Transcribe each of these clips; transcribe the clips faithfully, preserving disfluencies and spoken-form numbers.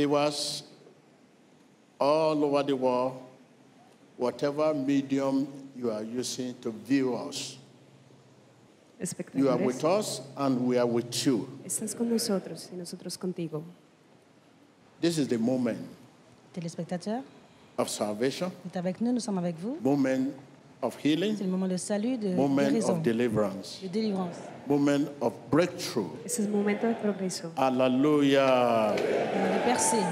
viewers all over the world, whatever medium you are using to view us, you are with us and we are with you. Estás con nosotros y nosotros contigo. This is the moment Téléspectateurs, of salvation, vous êtes avec nous, nous sommes avec vous. moment of healing, C'est le moment de salut, de moment guérison, of deliverance, de délivrance, moment of breakthrough. Ese es el momento de progreso. Hallelujah. moment de percée.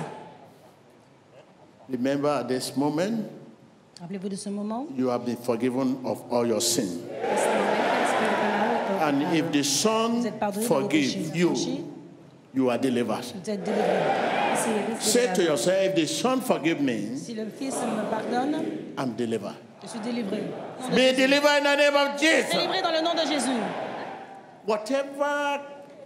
Remember at this moment, Rappelez-vous de ce moment. you have been forgiven of all your sin. Este momento es perdonado de todo And pecado. if the Son Vous êtes pardonné de vos péchés. forgive you, Franchis, you are delivered. vous êtes délivrés. Si eres Say to liberado, yourself, if the Son forgive me, Si le Fils me pardonne, I'm delivered. je suis délivré. Nom de Be Jésus. delivered in the name of Jesus. Délivré dans le nom de Jésus. Whatever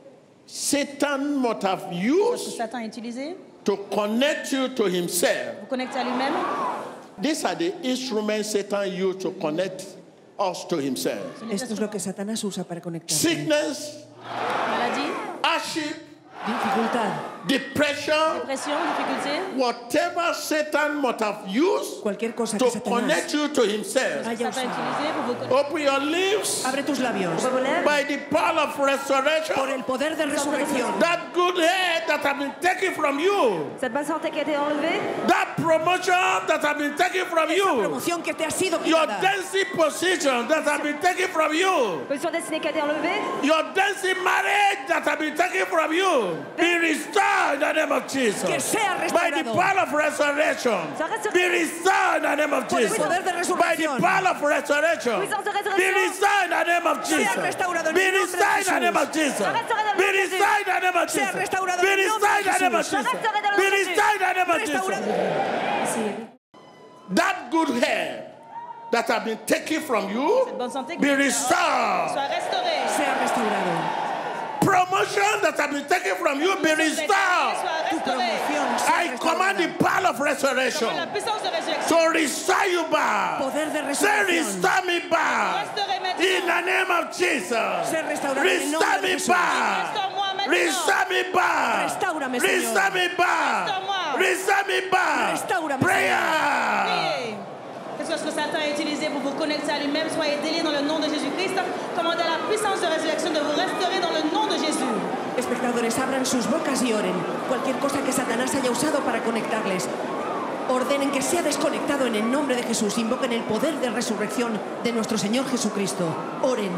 Satan might have Ce que used Satan a utilisé, to connect you to himself, vous connectez à lui-même. these are the instruments Satan used to connect us to himself. esto es lo que Satanás usa para conectar. Sickness, Maladie, hardship, Dificultad, depression, dépression, difficulté. whatever Satan might have used cualquier cosa to que Satanás connect you to himself. haya Satan a usado. utilisé pour vous connecter. Open your lips Abre tus labios by the power of por resurrection. el poder de resurrección. That good head that has been taken from you, Cette bonne santé qui a été enlevée, that promotion that has been taken from Esa you, promoción que te ha sido your quitada. dancing position that has been taken from you, position destinée qui a été enlevée, your dancing marriage that has been taken from you, be restored in the name of Jesus. Que sea By the restaurado. power of resurrection, Sea restaurado. be restored in the name of Por el Jesus. poder de By the resurrección. power of resurrection, Puissance de be résurrection. restored in the name of Jesus. restaurado en Be el nombre de restored in the name of Jesus. Sea restaurado en el Be nombre de restored in the name of Sea Jesus. restaurado Be en el nombre restored in de the name of Jesús. Jesus. Sea restaurado en el Be nombre de restored in the name of Restaurado. Jesus. Sí. That good hair that have been taken from you, Cette bonne santé qui be soit restored. restaurée. Sea restaurado. Promotion that have been taken from you, be restored. Soit Tu restaurée. promoción sea I command the restaurada. power of resurrection Comme la puissance de résurrection. to restore you back. Poder de Say, resurrección. restore me back. Restaurez maintenant. In the name of Jesus. Ser restaurado en el Restore nombre de me Jesús. back. Restaure-moi maintenant. Restore me back. Restáurame, Señor. Restore me back. Restaure-moi. Restore me back. Restáurame, Prayer. Priez. Qu'est-ce que ce que Satan a utilisé pour vous connecter à lui-même? Soyez déliés dans le nom de Jésus-Christ. Commandez à la puissance de résurrection de vous restaurer dans le nom de Jésus. Espectadores, abran sus bocas y oren. Cualquier cosa que Satanás haya usado para conectarles, ordenen que sea desconectado en el nombre de Jesús. Invoquen el poder de resurrección de nuestro Señor Jesucristo. Oren.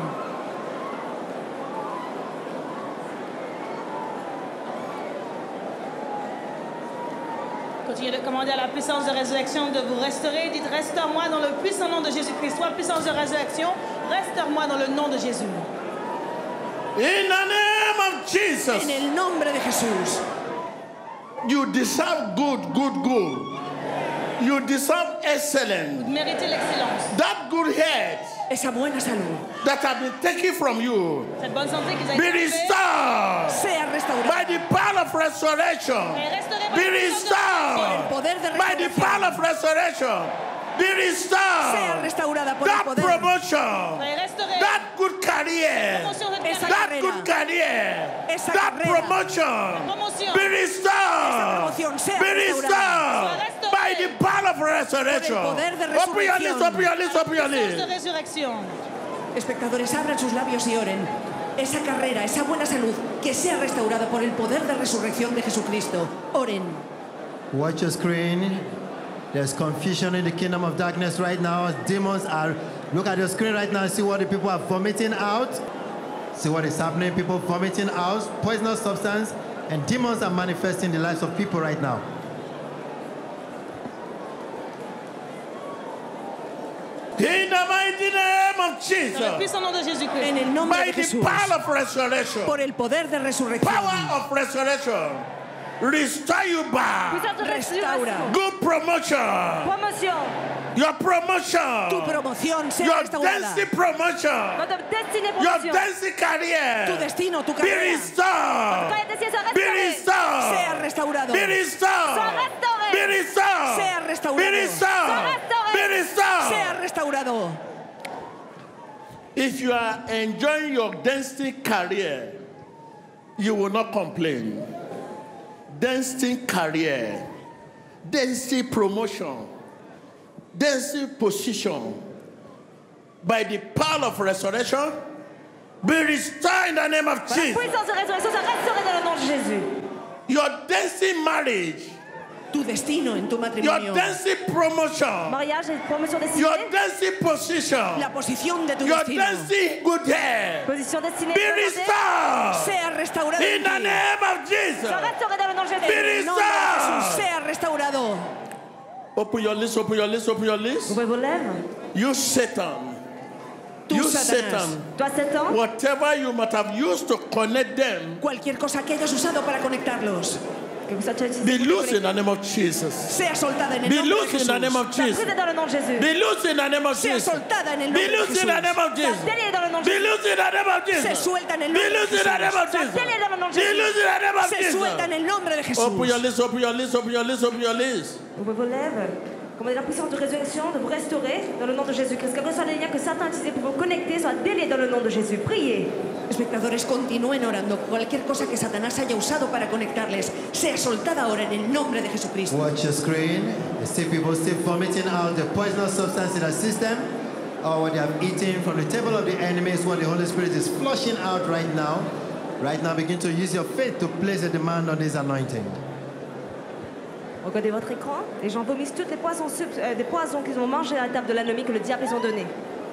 Continuez de commander à la puissance de résurrection de vous restaurer. Dites, restaure-moi dans le puissant nom de Jésus-Christ. Soit puissance de résurrection, restaure-moi dans le nom de Jésus. In the name of Jesus. En el nombre de Jesús. You deserve good, good, good. You deserve Vous excellent. méritez l'excellence. That good head Esa buena salud that have been taken from you, Cette bonne santé qui vous a be été enlevée, restored sea by restaurada the power of resurrection. est restaurée par Be la puissance de por el restored poder de by the power resurrección. of resurrection. Be Sea restored. restaurada por el That poder. promotion, Soyez restaurés. that good career, Promotion de Esa that carrera. good career, Esa that carrera. promotion, Promotion. be Esa restored. promoción sea Be restaurada restored by the power of resurrection. Por el poder de Open your lips, resurrección. open your lips, open your Puissance de lips. résurrection. Espectadores, abran sus labios y oren. Esa carrera, esa buena salud, que sea restaurada por el poder de resurrección de Jesucristo. Oren. Watch your screen. There's confusion in the kingdom of darkness right now. Demons are. Look at your screen right now. See what the people are vomiting out. See what is happening. People vomiting out poisonous substance, and demons are manifesting in the lives of people right now. In the mighty name of Dans le Jesus. puissant nom de Jésus-Christ. En el nombre By de the Jesús. power of resurrection. Por el poder de resurrección. Power of resurrection. Restore you back. puissance de Restaura. résurrection, Good promotion. promotion, Your promotion. Tu promoción sea Your restaurada. destiny promotion. votre destinée Your promotion, destiny career. Tu destino, tu Be carrera. restored. quand les destinés sont Be restaurés, Sea restored. restaurado. Be restored. Sois restauré. Be restored. Sea restaurado. Be restored. Sois restauré. Be restored. Sea restaurado. If you are enjoying your destiny career, you will not complain. destined career, destined promotion, destined position, by the power of resurrection, be restored in the name of Par la Jesus. puissance de résurrection, ça resterait dans le nom de Jésus. Your destined marriage, Tu destino en tu your matrimonio, destined promotion, Mariage et promotion destinée. your destined position, la posición de tu your destino, destined good health, Position destinée. be demandée. restored sea restaurado in en the ti. name of Jesus. Ça resterait dans le nom de Jésus. Be En el nombre de Jesús, restored. sea restaurado. Open your list, open your list, open your list. Ouvrez vos lèvres. You Satan, Tú, you Satanás, Satan, Toi, Satan, whatever you might have used to connect them, cualquier cosa que hayas usado para conectarlos, que vous soyez utilisé be pour loose in connecter. the name of Jesus. sea soltada en el Be nombre de loose in the name Jesús. of Ça Jesus. brise dans le nom de Jésus. Be loose in the name of Sea Jesus. soltada en el Be nombre de loose in the name Jesús. of Jesus. Délai dans le nom de Be Jésus. loose in the name of Se Jesus. suelta en el Be nombre de loose in the name Jesús. of Jesus. Délai dans le nom de Be Jésus. loose in the name of Se suelta en Jesus. el nombre de Jesús. Open your list, open your list, open your list, open your list. Ouvrez vos lèvres. Commandez la puissance de résurrection de vous restaurer dans le nom de Jésus-Christ. Quels que soient les liens que Satan a utilisés pour vous connecter, soit délié dans le nom de Jésus. Priez. Espectadores, continúen orando. Cualquier cosa que Satanás haya usado para conectarles, sea soltada ahora en el nombre de Jesucristo. Watch your screen. You see people still vomiting out the poisonous substance in the system, or what they have eaten from the table of the enemy is what the Holy Spirit is flushing out right now. Right now, begin to use your faith to place a demand on this anointing. Regardez votre écran. Les gens vomissent toutes les poisons, sub- euh, des poisons qu'ils ont mangés à la table de l'ennemi que le diable les ont donnés.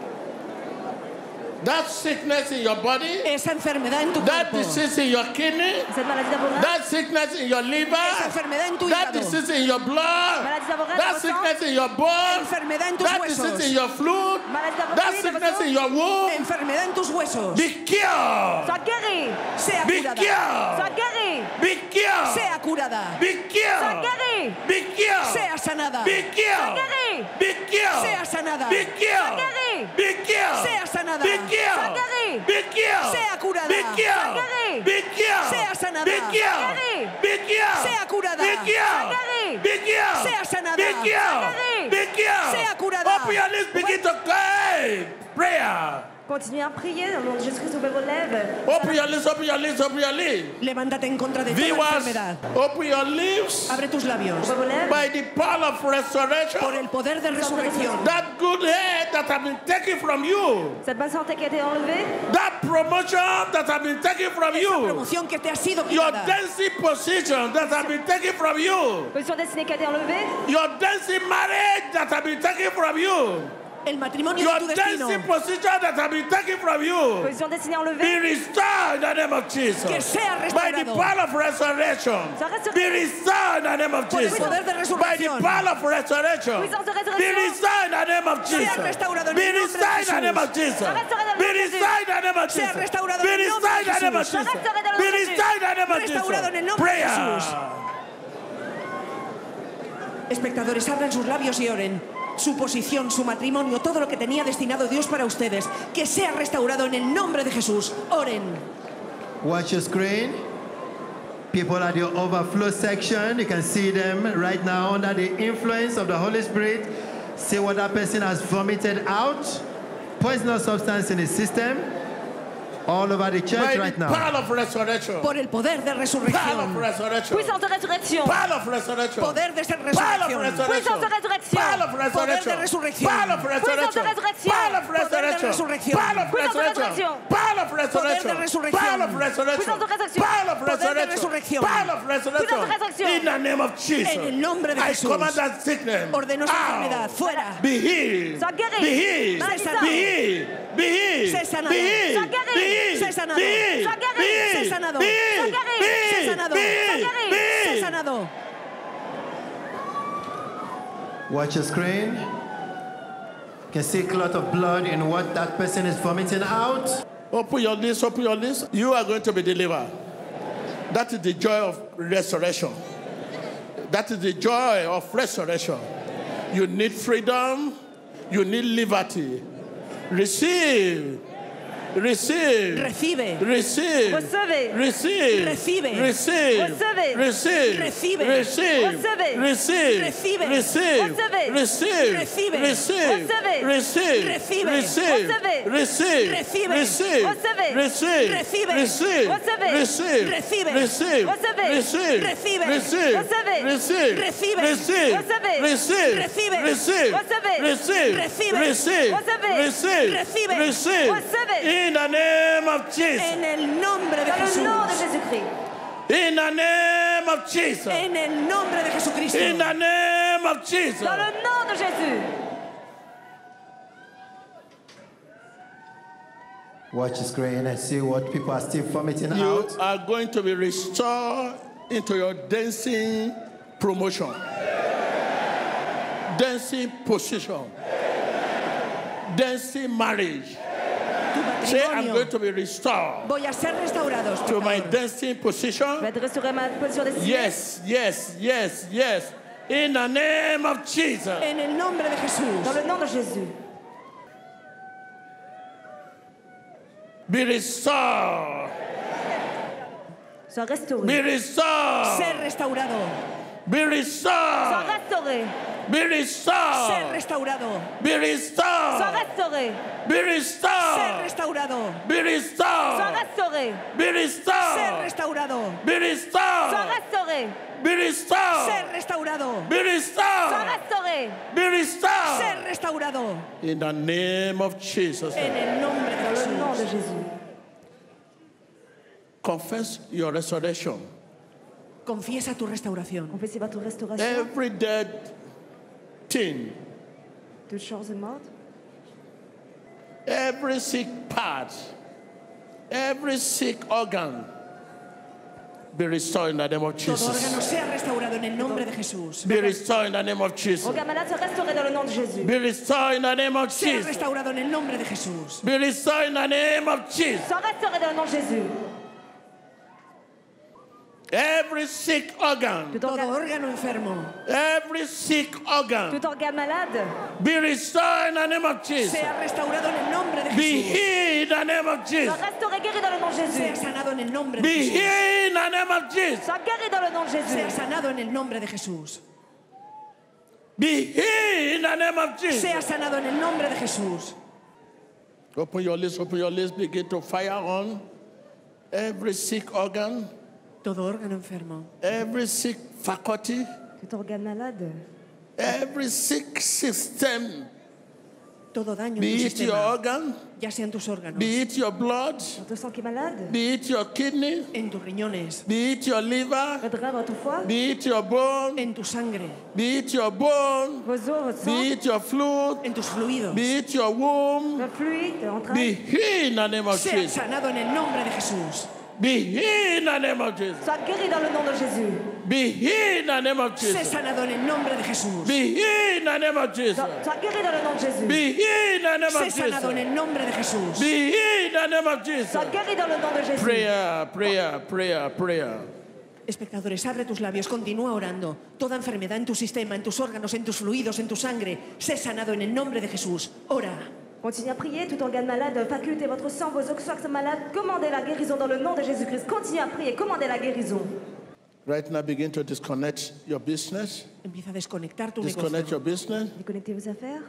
That sickness in your body, Esa enfermedad en tu that cuerpo, disease in your kidney, Cette maladie d'abondance, that sickness in your liver, esa enfermedad en tu that hígado, disease in your blood, maladie d'abondance, that sickness in your bones, enfermedad en tus that disease in huesos, your fluid, maladie that d'abondance, sickness in your womb, enfermedad en tus huesos, be cured. soit guéri. sea Be curada, cured. Soit guéri. Be cured. sea curada, Be Soit cured. guéri. Be cured. sea sanada, Be cured. guéri. Be cured. sea sanada, Be cured. guéri. Be cured. sea sanada, Be cured. guéri. Be cured. sea curada, Be cured. guéri. Be cured. sea sanada, Be cured. guéri. Be cured. sea curada, Be cured. guéri. Be cured. sea sanada, Be cured. guéri. Be cured. sea curada. Open your lips, begin to cry. Prayer. Continuez à prier dans le nom de Jésus-Christ. Ouvrez vos lèvres. Open your lips, open your lips, open your lips. Levántate en contra de toda Viewers, enfermedad. open your lips. Abre tus labios. Ouvrez vos lèvres. By the power of Por resurrection, el poder de resurrección, that good head that has been taken from you, Cette bonne santé qui a été enlevée, that promotion that has been taken from esa you, promoción que te ha sido your quitada, dancing position that has been taken from you, position destinée qui a été enlevée, your dancing marriage that has been taken from you, el matrimonio your de tu destino, dancing position that has been taken from you, position destinée be enlevée, restored in the name of que Jesus. sea By the restaurado power of resurrection, Ça reste- be restored in the name of por el Jesus. poder de By the resurrección, power of resurrection, puissance de be résurrection, restored in the name of Jesus. restaurado en Be el nombre de restored in the name of Jesus. Ça restera dans le Be nom de Jésus. restored in the name of Sea Jesus. restaurado Be en el nombre de restored in the name of Jesús. Jesus. restera dans le Be nom de Jésus. restored in the name of Restaurado en el Jesus. nombre de Prayer. Jesús. Espectadores, abran sus labios y oren. Su posición, su matrimonio, todo lo que tenía destinado Dios para ustedes, que sea restaurado en el nombre de Jesús. Oren. Watch your screen. People at your overflow section, you can see them right now under the influence of the Holy Spirit. See what that person has vomited out. Poisonous substance in his system. All over the church By right the now. power of resurrection. Por el poder de Power of resurrección. resurrection. puissance de résurrection, Power of resurrection. Poder de ser Power of resurrección. resurrection. Puissance de résurrection. Power of resurrection. Poder de resurrección. Power of resurrection. Puissance de résurrection. Power of Poder de resurrection. resurrección. Power of Puissance de resurrection. résurrection. Power of resurrection. Poder de resurrección. Power of resurrection. Puissance de résurrection. Power of Poder de resurrection. resurrección. Power of Puissance de resurrection. résurrection. In the name of Jesus. En el nombre de I Jesús. command that sickness. Ordeno esa out. enfermedad fuera. Be healed. Sois guéri. Be healed. Sé sanado. Be healed. Be healed. Sé sanado. Be healed. Sois guéri. Be healed. Sé sanado. Be healed. Sois guéri. Be healed. Sé sanado. Be Sois healed. guéri. Be Sé healed. sanado. Be Sé healed. guéri. Be Sé healed. sanado. Watch your screen. You can see a clot of blood in what that person is vomiting out. Open your lips, open your lips. You are going to be delivered. That is the joy of resurrection. That is the joy of resurrection. You need freedom. You need liberty. Receive Receive. Recibe. Receive. Recevez. Receive. Recibe. Receive. Recevez. Receive. Recibe. Receive. Recevez. Receive. Recibe. Receive. Recevez. Receive. Recibe. Receive. Recevez. Receive. Recibe. Receive. Recevez. Receive. Recibe. Receive. Recevez. Receive. Recibe. Receive. Recevez. Receive. Recibe. Receive. Recevez. Receive. Recibe. Receive. Recevez. Receive. Recibe. Receive. Recevez. Receive. Recibe. Receive. Recevez. Receive. Recibe. Receive. Recevez. Receive. Recibe. Receive. Recevez. In the name of Jesus. En el nombre de Dans le Jesús. nom de Jésus-Christ. In the name of Jesus. En el nombre de Jesucristo. In the name of Jesus. Dans le nom de Jésus. Watch the screen and see what people are still vomiting You out. are going to be restored into your dancing promotion, dancing position, dancing marriage. Tu Say, I'm matrimonio. going to be restored Voy a ser restaurados. to my pecador. dancing Je vais position. être restauré ma position de Yes, yes, yes, yes. In the name of Jesus. En el nombre de Jesús. Dans le nom de Jésus. Be restored. Sois restauré. Be restored. Ser restaurado. Be Sois restored. restauré. Be Ser restored. restaurado. Be Sois restored. restauré. Be Ser restored. restaurado. Be Sois restored. restauré. Be Ser restored. restaurado. Be Sois restored. restauré. Be Ser restored. restaurado. Be Sois restored. restauré. Be Ser restored. restaurado. In the name of Jesus. En el nombre de Dans le nom de Jesús. Jésus. Confess your restoration. Confiesa tu restauración. Confessez votre restauration. Every dead thing, Toute chose est morte. every sick part, every sick organ, be restored in the name of Todo órgano Jesus. sea restaurado en el nombre de Jesús. Be restored in the name of Jesus. Organe malade, sois restauré dans le nom de Jésus. Be restored in the name of Sea Jesus. restaurado en el nombre de Jesús. Be restored in the name of Jesus. Sois restauré dans le nom de Jésus. Every sick organ, Tout Todo organe, órgano enfermo every sick organ, tout organe malade, be restored in the name of Jesus. sea restaurado en el nombre de Be Jesús. healed in the name of sois Jesus. restauré, guéri dans le nom de Sea Jésus. sanado en el nombre de Be Jesús. healed in the name of Jesus. Sois guéri dans le nom de Sea Jésus. sanado en el nombre de Jesús. Be healed in the name of Jesus. Sea sanado en el nombre de Jesús. Open your lips, open your lips, begin to fire on every sick organ, Todo órgano enfermo, every sick faculty, Tout organe malade, every sick system, todo daño en be tu it your sistema, organ, ya sean tus órganos, be it your blood, votre sang qui est malade, be it your kidney, en tus riñones, be it your liver, votre rein, votre foie, be it your bone, en tu sangre, be it your bone, vos os, votre sang, be it your fluid, en tus fluidos. be it your womb, votre fluide, be entrailles. healed in the name of Sea Jesus. sanado en el nombre de Jesús. Be healed in the name of Jesus. Sois guéri dans le nom de Jésus. Be healed in the name of Sea Jesus. sanado en el nombre de Jesús. Be healed in the name of Jesus. Sois, sois guéri dans le nom de Jésus. Be healed in the name Sea of sanado en Jesus. el nombre de Jesús. Be healed in the name of Jesus. Sois guéri dans le nom de Jésus. Prayer, prayer, prayer, prayer. Espectadores, abre tus labios, continúa orando. Toda enfermedad en tu sistema, en tus órganos, en tus fluidos, en tu sangre, sé sanado en el nombre de Jesús. Ora. Continuez à prier, tout organe malade, faculté, votre sang, vos os qui sont malades, commandez la guérison dans le nom de Jésus-Christ. Continuez à prier, commandez la guérison. Right now, begin to disconnect your business. Empieza a desconectar tu Disconnect negocio your business Déconnectez vos affaires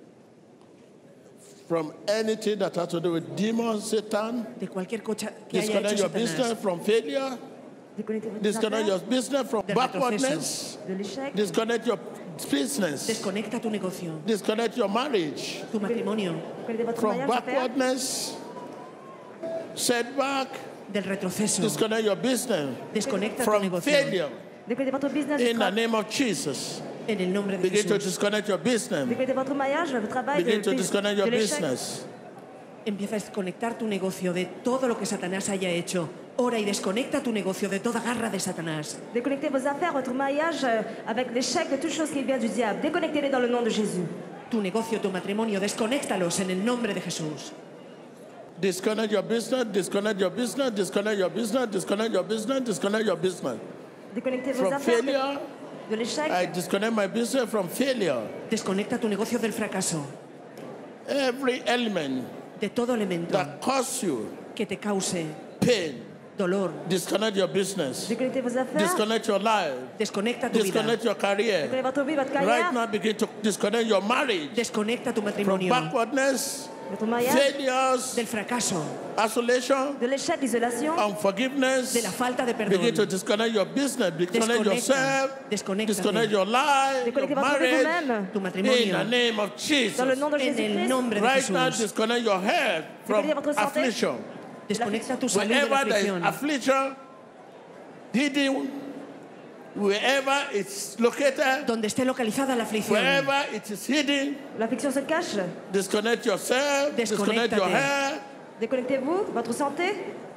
from anything that has to do with demons, Satan. de cualquier cosa que haya Disconnect hecho your business Satanás. from failure. Déconnectez votre Disconnect your affaires business from Del backwardness. de l'échec. Disconnect your business. Desconecta tu negocio, Disconnect your marriage tu matrimonio, Déconnectez votre from mariage affaires backwardness, setback. del retroceso. Disconnect your business Desconecta tu from negocio failure Déconnectez votre business du in the tra- name of Jesus. en el nombre de Begin to Jesús. disconnect your business. Déconnectez votre mariage, votre travail, de, Begin to de- disconnect your de l'échec. business. Empieza a desconectar tu negocio de todo lo que Satanás haya hecho. Ora y desconecta tu negocio de toda garra de Satanás. Déconnectez vos affaires, votre mariage euh, avec l'échec de toute chose qui vient du diable. Déconnectez-les dans le nom de Jésus. Tu negocio, tu matrimonio, desconéctalos en el nombre de Jesús. Disconnect your business, disconnect your business, disconnect your business, disconnect your business, disconnect your business. Déconnectez vos From affaires de, failure, de l'échec. I disconnect my business from failure. Desconecta tu negocio del fracaso. Every element de todo elemento that cause you que te cause pain, dolor. disconnect your business, Déconnectez vos affaires. disconnect your life, Desconecta tu vida. disconnect your career. Déconnectez votre vie, votre Right carrière. now, begin to disconnect your marriage Desconecta tu from matrimonio backwardness, Votre mariage. failures, del fracaso, isolation, De l'échec, l'isolation. unforgiveness. de la falta de Begin to perdón. disconnect your business, disconnect Desconecta, yourself, desconéctate. disconnect your life, your Déconnectez votre vie marriage. vous-même. Tu In matrimonio. the name of Jesus. Dans le nom de En el Jésus-Christ. nombre de Right now, Jesús. disconnect your health from Déconnectez votre santé. affliction. Desconecta tu salud de la Wherever there is aflicción. affliction, hidden, wherever it's located, Donde esté localizada la aflicción. wherever it is hidden, L'affliction se cache. disconnect yourself, disconnect your Desconéctate. health. Déconnectez-vous, votre santé.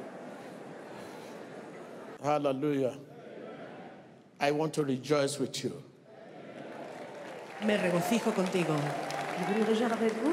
Hallelujah. I want to rejoice with you. Me regocijo contigo. Je veux me réjouir avec vous.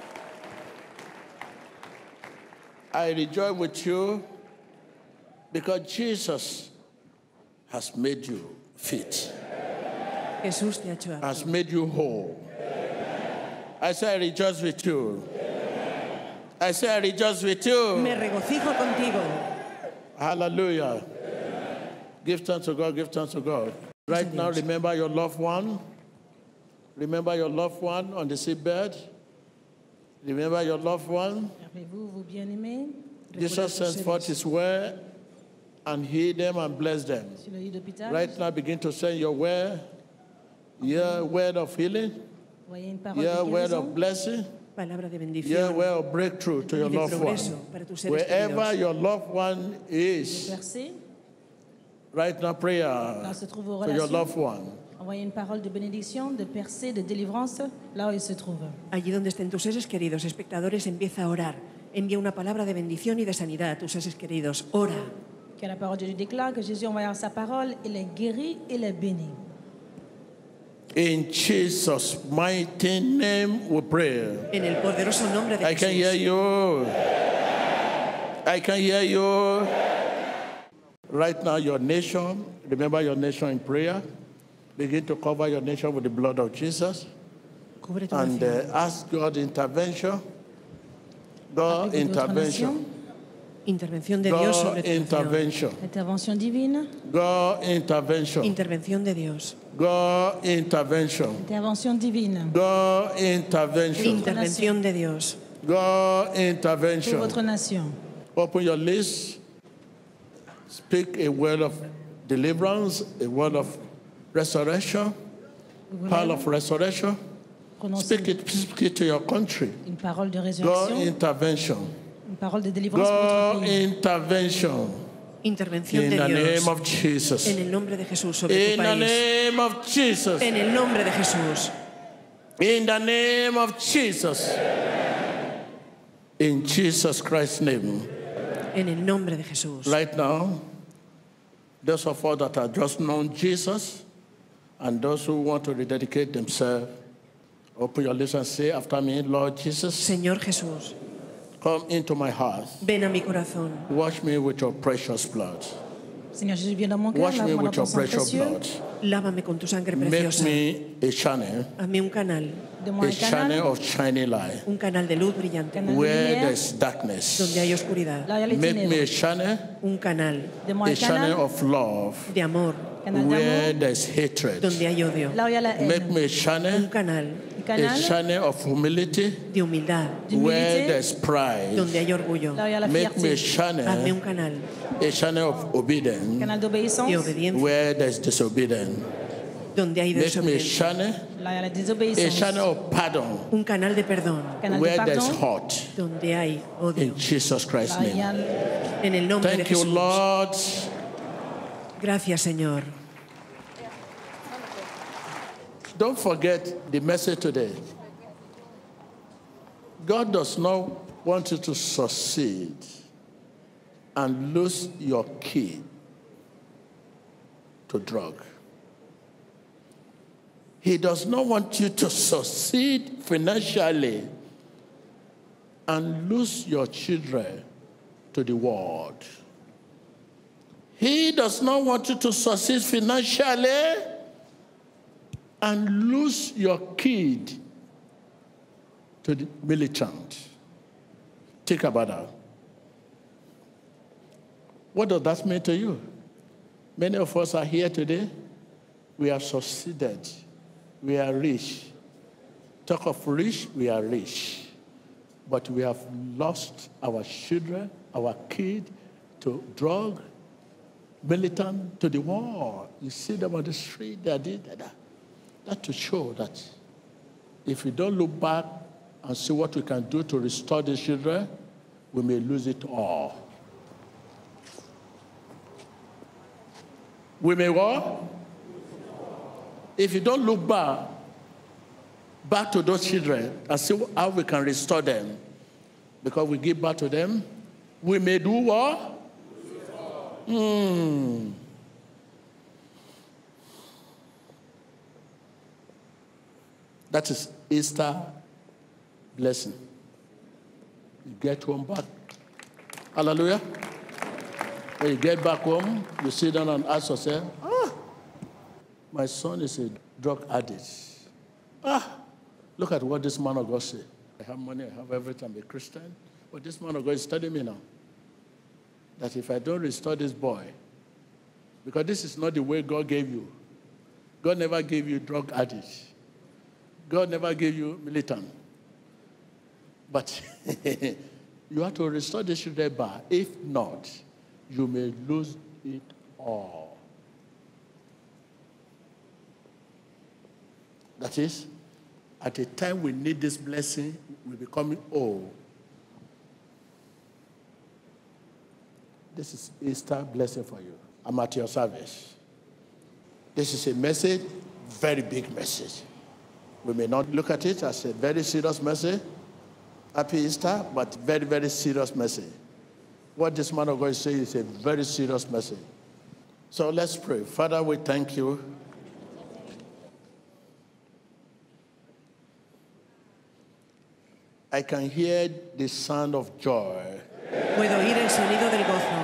I rejoice with you because Jesus has made you fit, Jesús te ha hecho apto. has made you whole. I say I rejoice with you. I say I rejoice with you. Me regocijo contigo. Hallelujah. Give thanks to God, give thanks to God. Right now, remember your loved one. Remember your loved one on the seatbed. Remember your loved one. Rappelez-vous, vos bien-aimés. Jesus sent forth his word and healed them and blessed them. Sur le lit d'hôpital. Right now, begin to send your word, your word of healing, Voyez une parole your de word guérison. of blessing, Palabra de your bendición. word of breakthrough to your Y de loved progreso one. para tus seres Wherever queridos. your loved one is, Versez. right now, prayer Là où se trouvent vos for your relations. loved one. Envoyez une parole de bénédiction, de percée, de délivrance, là où il se trouve. Allí donde estén tus seres queridos, espectadores, empieza a orar. Envía una palabra de bendición y de sanidad a tus seres queridos. Ora. Que la parole de Dieu déclare que Jésus, envoyant sa parole, il est guéri, il est béni. In Jesus' mighty name we pray. En el poderoso nombre de I can hear Jesús. you. I can hear you. Right now, your nation, remember your nation in prayer. Begin to cover your nation with the blood of Jesus. Cubre tu And nación. uh, ask God intervention. God Appelez votre intervention. nation. Intervención de Dios sobre God tu nación. intervention. Intervention divine. God intervention. Intervención de Dios. God intervention. Intervention divine. God intervention. Intervención de Dios. God Pour intervention. votre nation. Open your lips. Speak a word of deliverance, a word of resurrection, power of resurrection. Prononcez Speak it, speak it to your country. une parole de God résurrection, intervention. une parole de délivrance pour votre God pays. intervention. Intervención In de the Dios. name of Jesus. En el nombre de Jesús sobre In tu the país. name of Jesus. En el nombre de Jesús. In the name of Jesus. In Jesus Christ's name. En el nombre de Jesús. Right now, those of us that have just known Jesus and those who want to rededicate themselves, open your lips and say after me, Lord Jesus, Señor Jesús, come into my heart. ven a mi corazón. Wash me with your precious blood. Seigneur Jésus, viens dans mon cœur, Wash me lave-moi dans with ton your sang precious précieux. blood. Lávame con tu sangre Make preciosa. me a channel, Hazme un canal. Donne-moi a un channel canal, of shining light. Un canal de luz brillante. canal de Where lumière, there's darkness, Donde hay oscuridad. là où il y a les make me a ténèbres. channel, Un canal Donne-moi a un channel canal, of love. de amor. canal Where d'amour, there's hatred, Donde hay odio. là où il y a la make haine. me a Un channel, canal Un a canal channel of humility. de humildad. Where d'humilité, there's pride, Donde hay orgullo. là où il y a la make me a fierté. Hazme un channel, canal a channel of obedience. Canal d'obéissance, de là obediencia. Where there's disobedience, Donde hay make me a desobediencia. channel, où il y a la a désobéissance. channel of pardon. Un canal de perdón. Canal de Where there's pardon, hurt, Donde hay odio. in Jesus Christ's là où il y a name. En el nombre de Thank you, Jesús. Lord. Gracias, Señor. Don't forget the message today. God does not want you to succeed and lose your key to drug. He does not want you to succeed financially and lose your children to the world. He does not want you to succeed financially and lose your kid to the militant. Think about that. What does that mean to you? Many of us are here today. We have succeeded. We are rich. Talk of rich, we are rich. But we have lost our children, our kids to drug, militant, to the war. You see them on the street, they did that. That to show that if we don't look back and see what we can do to restore the children, we may lose it all. We may what? If you don't look back, back to those children and see how we can restore them, because we give back to them, we may do what? Hmm. That is Easter blessing. You get home back. Hallelujah. When you get back home, you sit down and ask yourself, ah, my son is a drug addict. Ah, look at what this man of God said. I have money, I have everything, I'm a Christian. But this man of God is telling me now that if I don't restore this boy, because this is not the way God gave you. God never gave you drug addict. God never gave you militant. But you have to restore this children back. If not, you may lose it all. That is, at the time we need this blessing, we're becoming old. This is Easter blessing for you. I'm at your service. This is a message, very big message. We may not look at it as a very serious message, Happy Easter, but very, very serious message. What this man of God is saying is a very serious message. So let's pray. Father, we thank you. I can hear the sound of joy. Puedo oír el sonido del gozo.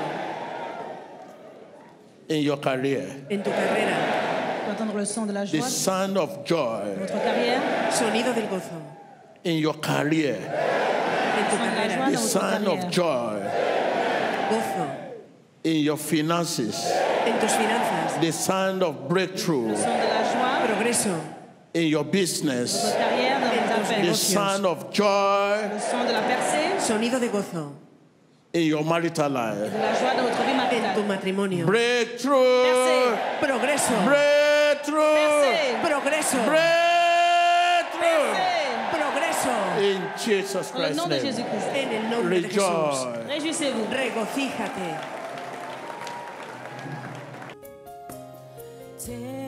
In your career. En tu carrera. Entendre le son de la joie. The sound of joy. Votre carrière. Sonido del gozo. In your career. En tu carrera. The sound of joy. Gozo. In your finances. En tus finanzas. The sound of breakthrough. Le son de la joie. Progreso. In your business. Votre carrière, dans vos affaires. The sound of joy. Le son de la percée. Sonido de gozo. In your marital life. De la joie dans votre vie maritale. En tu matrimonio. Breakthrough. Percée. Progreso. Breakthrough. Percée. Progreso. Breakthrough. Percée. Progreso. In Jesus Dans le Christ's nom de name. Jésus-Christ. En el nombre de Jesús. Rejoice. Réjouissez-vous. Regocíjate. Take